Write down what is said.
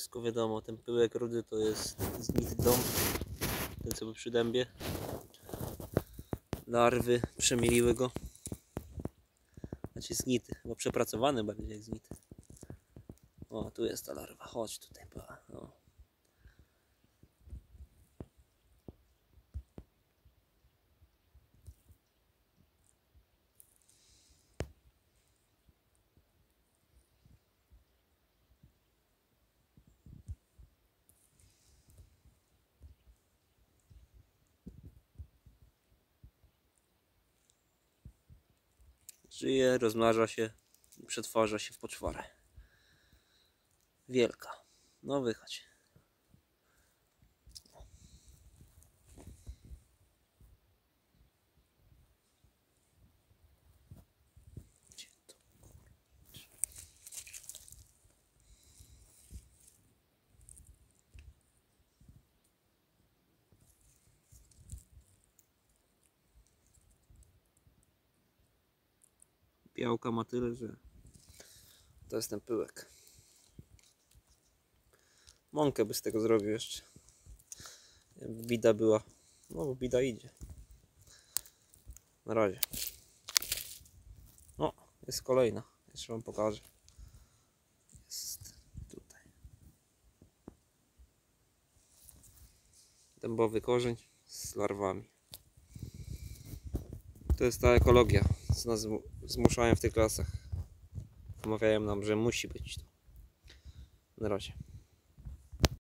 wszystko wiadomo. Ten pyłek rudy to jest zgnity dąb, ten co był przy dębie. Larwy przemieliły go. Znaczy zgnity, bo przepracowany bardziej jak zgnity. O, tu jest ta larwa, chodź tutaj. O. Żyje, rozmnaża się i przetwarza się w poczwarę. Wielka. No wychodź. Białka ma tyle, że to jest ten pyłek. Mąkę by z tego zrobił jeszcze. Jakby bida była. No bo bida idzie. Na razie. O, jest kolejna. Jeszcze wam pokażę. Jest tutaj. Dębowy korzeń z larwami. To jest ta ekologia, co nas zmuszają w tych lasach. Wmawiają nam, że musi być to. Na razie.